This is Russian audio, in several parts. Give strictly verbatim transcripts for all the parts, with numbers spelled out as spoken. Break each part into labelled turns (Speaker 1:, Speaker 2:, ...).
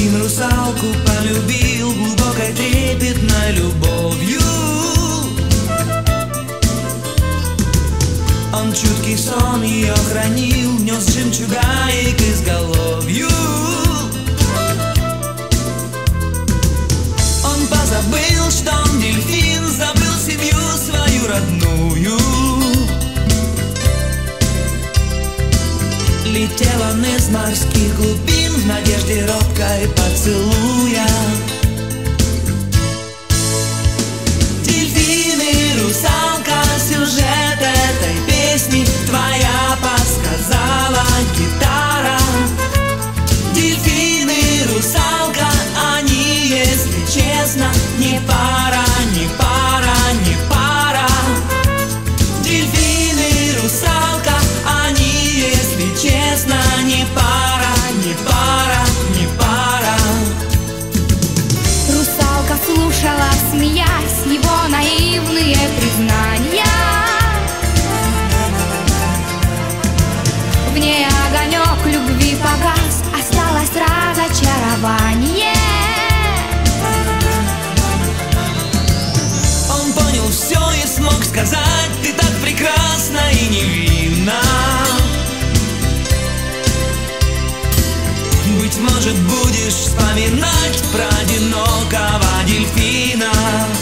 Speaker 1: Дельфин русалку полюбил глубокой трепетной любовью. Он чуткий сон ее хранил, нес жемчуга и к изголовью. Он позабыл, что он дельфин, забыл семью свою родную. Летел он из морских глубин в надежде робкой поцелуя. Дельфин и русалка, сюжет этой песни твоя подсказала гитара. Дельфин и русалка, они, если честно, не пара, не пара, не пара. Дельфин и русалка, они, если честно, не пара, не пара, не пара.
Speaker 2: Русалка слушала, смеясь, его наивные признания. В ней огонек любви погас, осталось разочарование.
Speaker 1: Он понял все и смог сказать: ты так прекрасна и невинна. Быть может, будешь вспоминать про одинокого дельфина.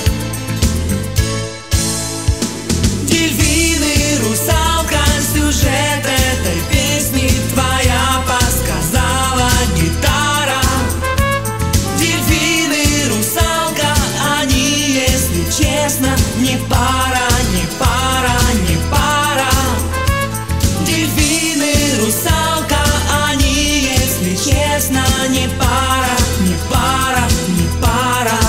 Speaker 1: Дельфин и русалка, сюжет этой песни твоя подсказала гитара. Дельфин и русалка, они, если честно, не пара, не пара, не пара. Дельфин и русалка, они, если честно, не пара, не пара, не пара.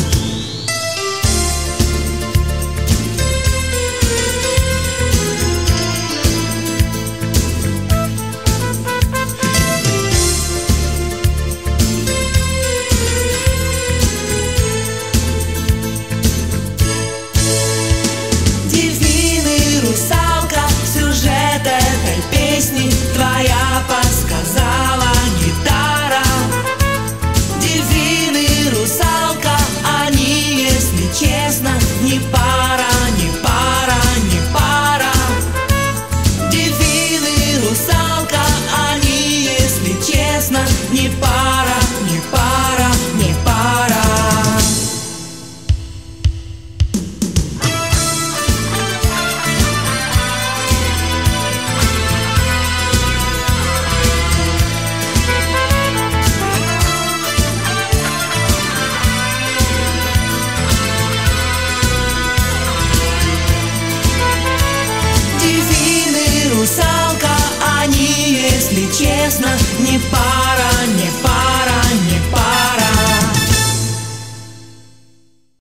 Speaker 1: Дельфин и русалка, сюжет этой песни твоя подсказала гитара. Дельфин и русалка, они, если честно, не пара, не пара, не пара. Дельфин и русалка, они, если честно, не пара, не пара, не пара. Дельфин и русалка, они, если честно, не пара.